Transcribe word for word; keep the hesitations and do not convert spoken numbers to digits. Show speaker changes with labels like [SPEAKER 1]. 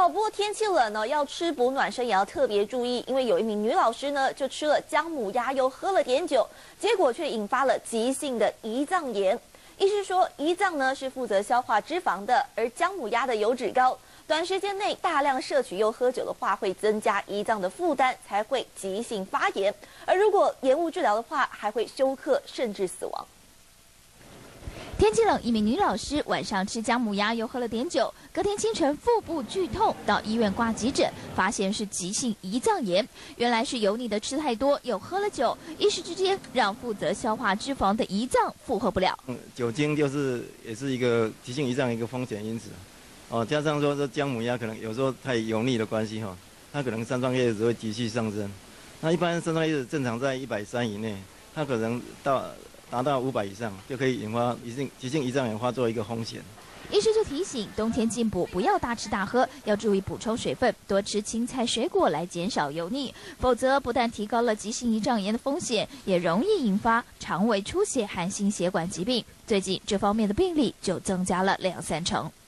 [SPEAKER 1] 好，不过天气冷呢，要吃补暖身也要特别注意，因为有一名女老师呢，就吃了姜母鸭，又喝了点酒，结果却引发了急性的胰脏炎。医师说，胰脏呢是负责消化脂肪的，而姜母鸭的油脂高，短时间内大量摄取又喝酒的话，会增加胰脏的负担，才会急性发炎。而如果延误治疗的话，还会休克甚至死亡。
[SPEAKER 2] 天气冷，一名女老师晚上吃姜母鸭，又喝了点酒，隔天清晨腹部剧痛，到医院挂急诊，发现是急性胰脏炎。原来是油腻的吃太多，又喝了酒，一时之间让负责消化脂肪的胰脏负荷不了。
[SPEAKER 3] 嗯，酒精就是也是一个急性胰脏一个风险因子，哦，加上说这姜母鸭可能有时候太油腻的关系哈、哦，它可能三酸叶质会急剧上升。那一般三酸叶质正常在一百三以内，它可能到 达到五百以上，就可以引发急性急性胰脏炎发作一个风险。
[SPEAKER 2] 医师就提醒，冬天进补不要大吃大喝，要注意补充水分，多吃青菜水果来减少油腻，否则不但提高了急性胰脏炎的风险，也容易引发肠胃出血和心血管疾病。最近这方面的病例就增加了两三成。